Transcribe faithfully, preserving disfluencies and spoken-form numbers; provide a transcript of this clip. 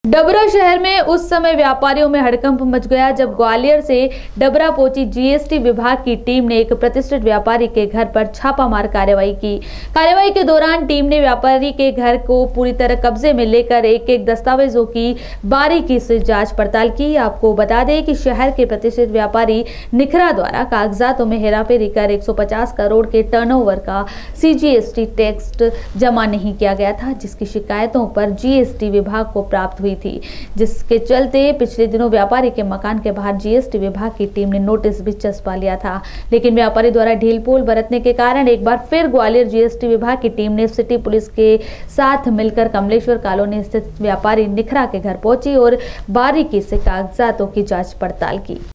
डबरा शहर में उस समय व्यापारियों में हड़कंप मच गया जब ग्वालियर से डबरा पहुंची जीएसटी विभाग की टीम ने एक प्रतिष्ठित व्यापारी के घर पर छापामार कार्रवाई की। कार्रवाई के दौरान टीम ने व्यापारी के घर को पूरी तरह कब्जे में लेकर एक एक दस्तावेजों की बारीकी से जांच पड़ताल की। आपको बता दें कि शहर के प्रतिष्ठित व्यापारी निखरा द्वारा कागजातों में हेराफेरी कर एक सौ पचास करोड़ के टर्नओवर का सीजीएसटी टैक्स जमा नहीं किया गया था, जिसकी शिकायतों पर जीएसटी विभाग को प्राप्त हुई थी, जिसके चलते पिछले दिनों व्यापारी के मकान के बाहर जीएसटी विभाग की टीम ने नोटिस भी चस्पा लिया था। लेकिन व्यापारी द्वारा ढील पोल बरतने के कारण एक बार फिर ग्वालियर जीएसटी विभाग की टीम ने सिटी पुलिस के साथ मिलकर कमलेश्वर कॉलोनी स्थित व्यापारी निखरा के घर पहुंची और बारीकी से कागजातों की जांच पड़ताल की।